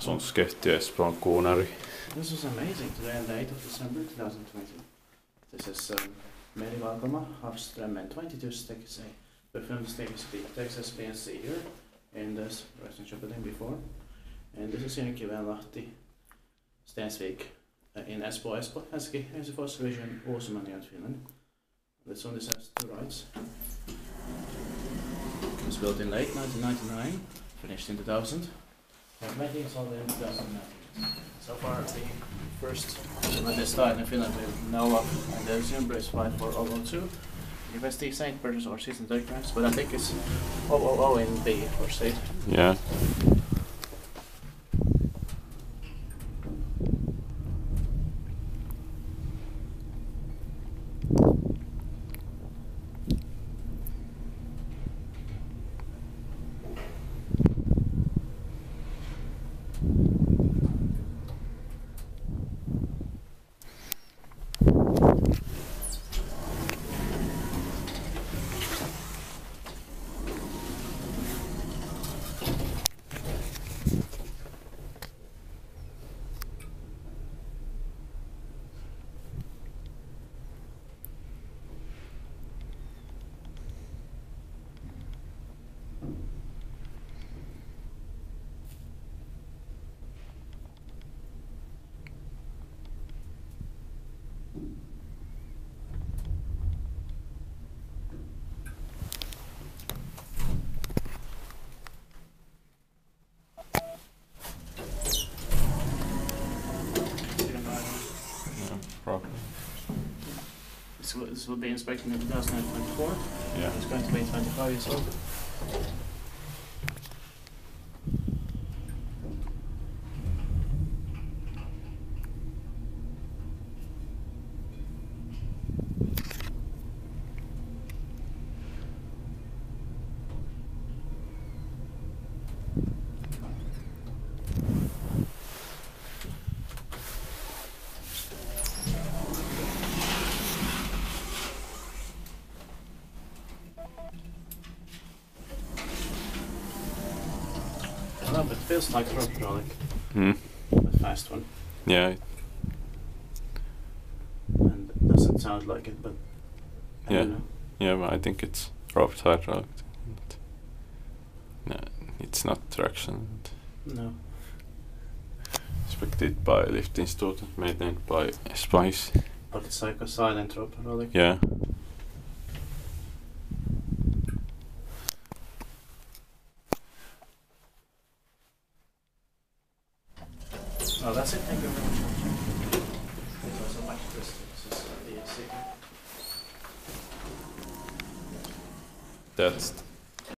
Asuntoskehtiö Espoon kuunari. This was amazing. Today on the 8th of December 2020. This is Merivalkama, Havströmmen 22 Stekse. The film Texas PNC here in this residential building before. And this is here in Kivenlahti, Stensvik, in Espoo, Helsingfors region, Uusimaa, Finland. This one has two rides. It was built in late 1999, finished in 2000. And maybe it's all in 2019. So far, the first modernized style in Finland we know of, and the Zimbre is 5002. You can see Saint purchase or season diagrams, but I think it's 000 in B for state. Yeah. This will be inspected in 2024. Yeah. It's going to be 25 years old. No, but it feels like a hydraulic. The fast one. Yeah. And it doesn't sound like it, but I don't know. Yeah, but I think it's rope hydraulic. No, it's not traction. No. Inspected by Lift Institute and maintained by Spice. But it's like a silent rope hydraulic. Yeah. Oh, that's it. Thank you very much. There's also much this is the That's